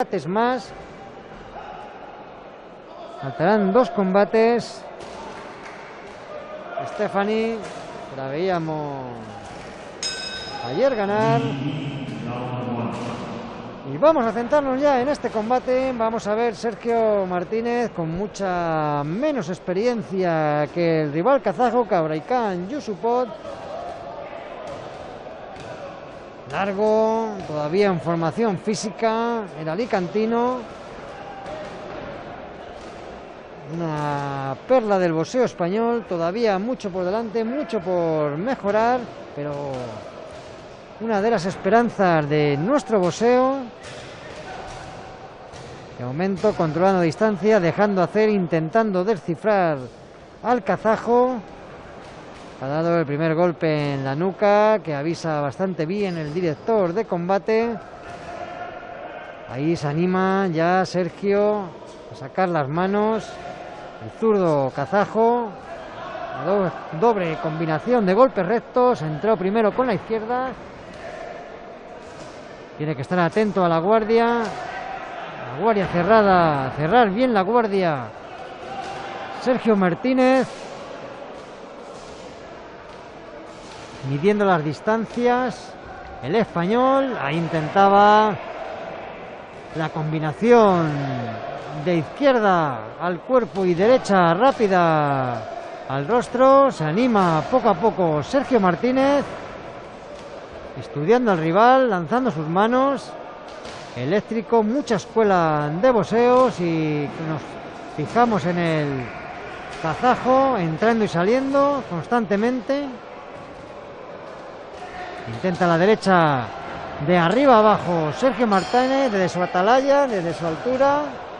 combates más. Faltarán 2 combates. Stephanie, la veíamos ayer ganar. Y vamos a centrarnos ya en este combate. Vamos a ver Sergio Martínez con mucha menos experiencia que el rival kazajo, Kabraikan Yusupov. Largo, todavía en formación física, el alicantino. Una perla del boxeo español, todavía mucho por delante, mucho por mejorar, pero una de las esperanzas de nuestro boxeo. De momento controlando distancia, dejando hacer, intentando descifrar al kazajo. Ha dado el primer golpe en la nuca, que avisa bastante bien el director de combate. Ahí se anima ya Sergio a sacar las manos. El zurdo kazajo, doble combinación de golpes rectos, entró primero con la izquierda. Tiene que estar atento a la guardia cerrada, cerrar bien la guardia. Sergio Martínez, midiendo las distancias. El español, ahí intentaba la combinación de izquierda al cuerpo y derecha rápida al rostro. Se anima poco a poco Sergio Martínez, estudiando al rival, lanzando sus manos. Eléctrico, mucha escuela de boxeo. Si nos fijamos en el kazajo, entrando y saliendo constantemente. Intenta la derecha de arriba abajo Sergio Martínez, desde su atalaya, desde su altura.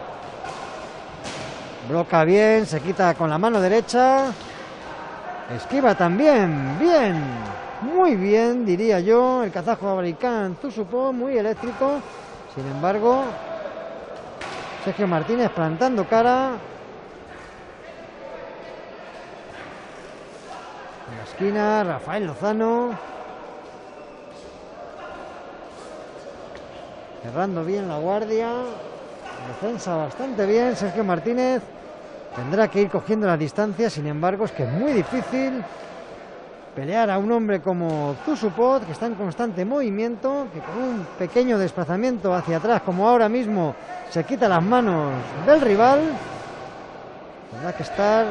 Bloca bien, se quita con la mano derecha. Esquiva también, bien, muy bien, diría yo, el kazajo Kabraikan Yusupov, muy eléctrico. Sin embargo, Sergio Martínez plantando cara. En la esquina, Rafael Lozano. Cerrando bien la guardia. Defensa bastante bien. Sergio Martínez tendrá que ir cogiendo las distancias. Sin embargo, es que es muy difícil pelear a un hombre como Yusupov, que está en constante movimiento, que con un pequeño desplazamiento hacia atrás, como ahora mismo, se quita las manos del rival. Tendrá que estar.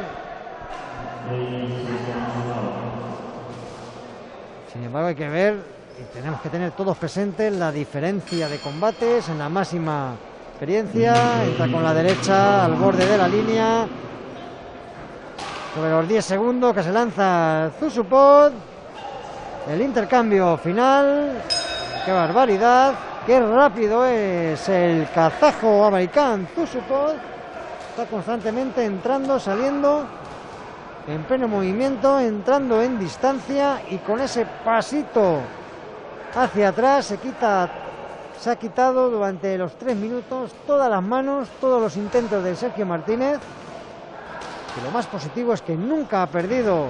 Sin embargo, hay que ver, y tenemos que tener todos presentes la diferencia de combates en la máxima experiencia. Entra con la derecha al borde de la línea. Sobre los 10 segundos que se lanza Yusupov. El intercambio final. ¡Qué barbaridad! ¡Qué rápido es el kazajo Kabraikan Yusupov! Está constantemente entrando, saliendo, en pleno movimiento, entrando en distancia, y con ese pasito hacia atrás se ha quitado durante los 3 minutos todas las manos, todos los intentos de Sergio Martínez. Y lo más positivo es que nunca ha perdido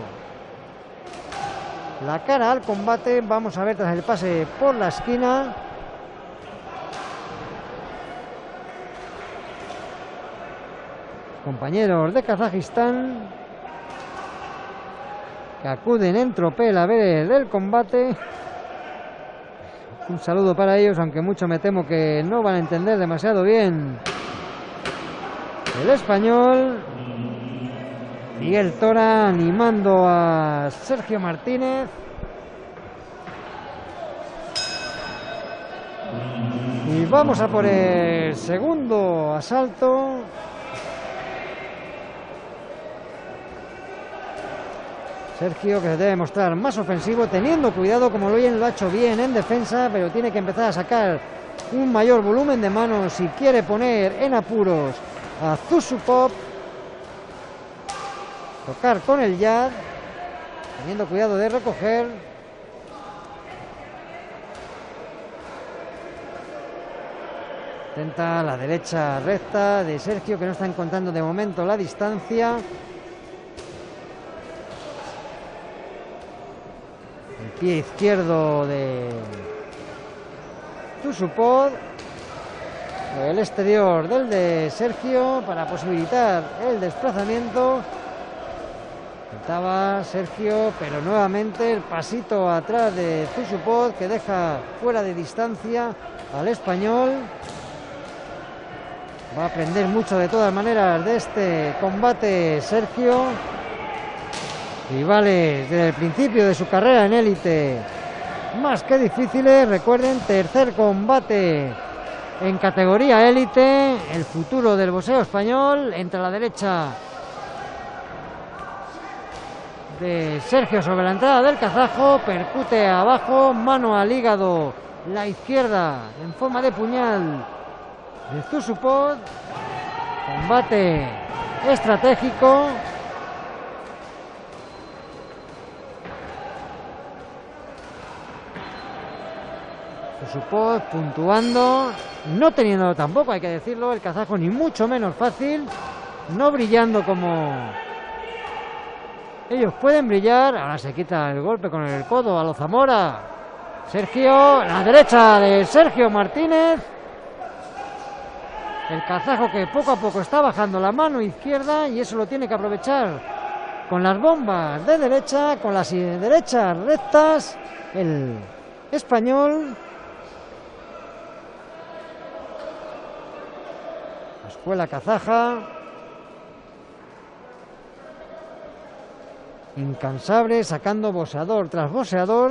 la cara al combate. Vamos a ver tras el pase por la esquina. Compañeros de Kazajistán que acuden en tropel a ver el combate. Un saludo para ellos, aunque mucho me temo que no van a entender demasiado bien el español. Miguel Tora animando a Sergio Martínez. Y vamos a por el segundo asalto. Sergio, que se debe mostrar más ofensivo, teniendo cuidado, como lo ha hecho bien en defensa, pero tiene que empezar a sacar un mayor volumen de manos si quiere poner en apuros a Yusupov. Tocar con el jab, teniendo cuidado de recoger. Intenta la derecha recta de Sergio, que no está encontrando de momento la distancia. El pie izquierdo de Yusupov. el exterior del de Sergio para posibilitar el desplazamiento. Intentaba Sergio, pero nuevamente el pasito atrás de Zusupov, que deja fuera de distancia al español. Va a aprender mucho de todas maneras de este combate Sergio. Rivales desde el principio de su carrera en élite más que difíciles. Recuerden, tercer combate en categoría élite. El futuro del boxeo español. Entre la derecha de Sergio sobre la entrada del kazajo. Percute abajo, mano al hígado, la izquierda en forma de puñal de Zusupov. Combate estratégico. Zusupov puntuando, no teniendo tampoco, hay que decirlo, el kazajo ni mucho menos fácil, no brillando como ellos pueden brillar. Ahora se quita el golpe con el codo a lo Zamora. Sergio, la derecha de Sergio Martínez. El kazajo que poco a poco está bajando la mano izquierda y eso lo tiene que aprovechar con las bombas de derecha, con las derechas rectas, el español. La escuela kazaja, incansable, sacando boxeador tras boxeador.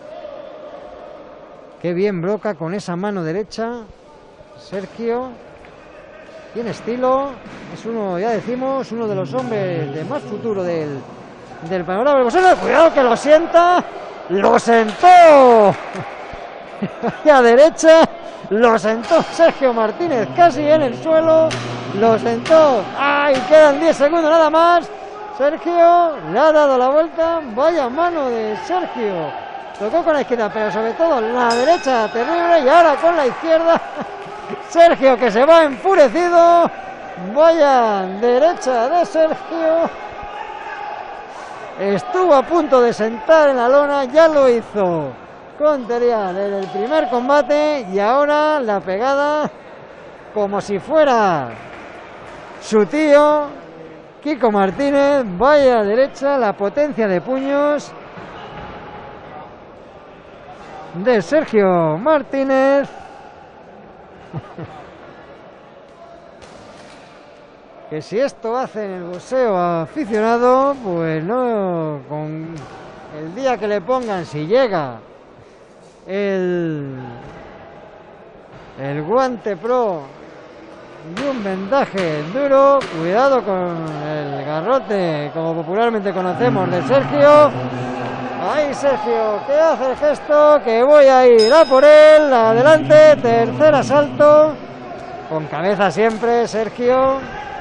Qué bien bloca con esa mano derecha Sergio. Tiene estilo, es uno, ya decimos, uno de los hombres de más futuro del panorama del boxeo. Cuidado que lo sienta, lo sentó. Vaya derecha, lo sentó Sergio Martínez casi en el suelo, lo sentó. ¡Ay! Quedan 10 segundos nada más. Sergio le ha dado la vuelta. Vaya mano de Sergio. Tocó con la izquierda, pero sobre todo la derecha terrible, y ahora con la izquierda. Sergio que se va enfurecido. Vaya derecha de Sergio. Estuvo a punto de sentar en la lona, ya lo hizo con Terial en el primer combate, y ahora la pegada como si fuera su tío Kiko Martínez. Vaya derecha, la potencia de puños de Sergio Martínez. Que si esto hace en el boxeo aficionado, pues no, con el día que le pongan, si llega el guante pro y un vendaje duro, cuidado con el garrote, como popularmente conocemos, de Sergio. Ahí Sergio, que hace el gesto, que voy a ir a por él, adelante, tercer asalto, con cabeza siempre Sergio.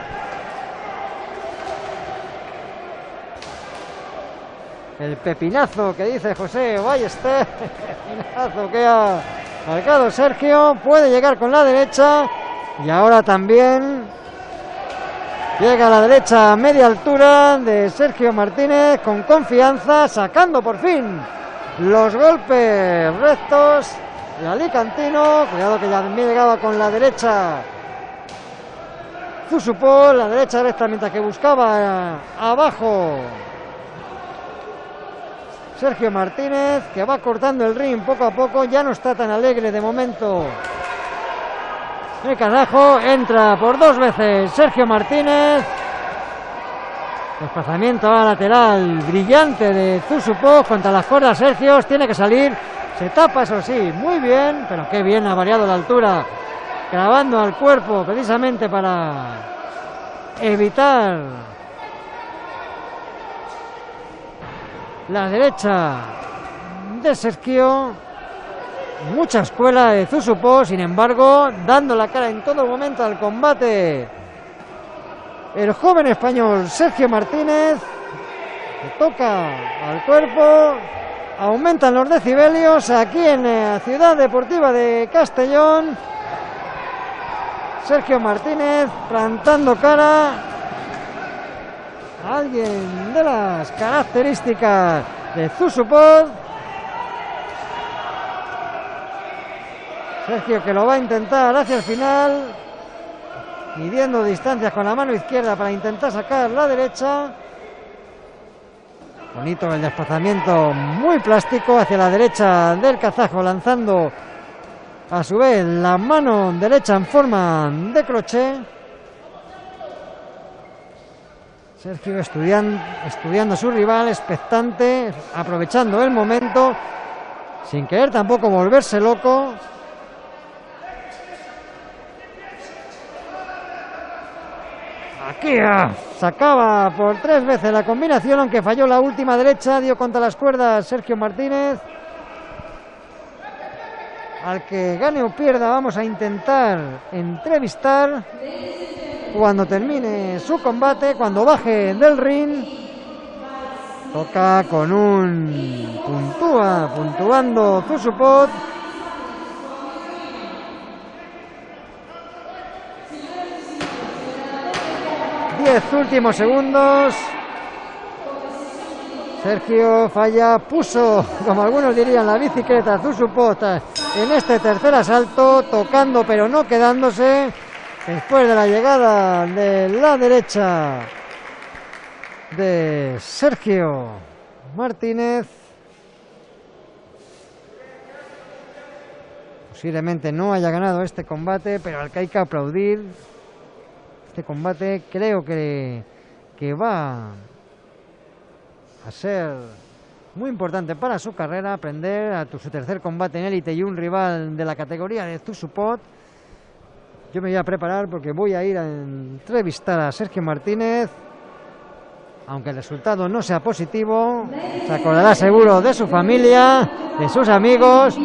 El pepinazo que dice José Ballester, pepinazo que ha marcado Sergio, puede llegar con la derecha, y ahora también llega a la derecha a media altura de Sergio Martínez con confianza, sacando por fin los golpes rectos. El alicantino, cuidado que ya también llegaba con la derecha Zusupov, la derecha recta, mientras que buscaba abajo Sergio Martínez, que va cortando el ring poco a poco, ya no está tan alegre de momento. El kazajo entra por dos veces Sergio Martínez. Desplazamiento a lateral brillante de Zusupov contra las cuerdas. Sergio tiene que salir, se tapa, eso sí, muy bien, pero qué bien ha variado la altura, grabando al cuerpo precisamente para evitar la derecha de Sergio. Mucha escuela de Zusupov, sin embargo, dando la cara en todo momento al combate. El joven español Sergio Martínez, que toca al cuerpo, aumentan los decibelios aquí en la Ciudad Deportiva de Castellón. Sergio Martínez plantando cara a alguien de las características de Zusupov. Sergio, que lo va a intentar hacia el final, midiendo distancias con la mano izquierda para intentar sacar la derecha. Bonito el desplazamiento, muy plástico hacia la derecha del kazajo, lanzando a su vez la mano derecha en forma de crochet. Sergio estudiando a su rival, expectante, aprovechando el momento, sin querer tampoco volverse loco. Aquí sacaba por 3 veces la combinación, aunque falló la última derecha, dio contra las cuerdas Sergio Martínez. Al que gane o pierda vamos a intentar entrevistar cuando termine su combate, cuando baje del ring. Toca con un puntuando Zusupot. 10 últimos segundos. Sergio falla, puso, como algunos dirían, la bicicleta Zusupot en este tercer asalto, tocando pero no quedándose, después de la llegada de la derecha de Sergio Martínez. Posiblemente no haya ganado este combate, pero al que hay que aplaudir. Este combate creo que va a ser muy importante para su carrera, aprender a su tercer combate en élite y un rival de la categoría de Zusupot. Yo me voy a preparar porque voy a ir a entrevistar a Sergio Martínez, aunque el resultado no sea positivo. Se acordará seguro de su familia, de sus amigos.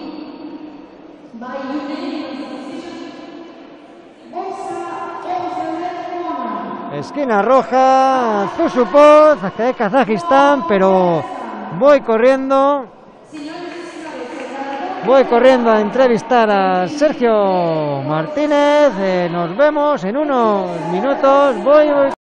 Esquina roja, Zusupot, de Kazajistán, pero voy corriendo a entrevistar a Sergio Martínez. Nos vemos en unos minutos. Voy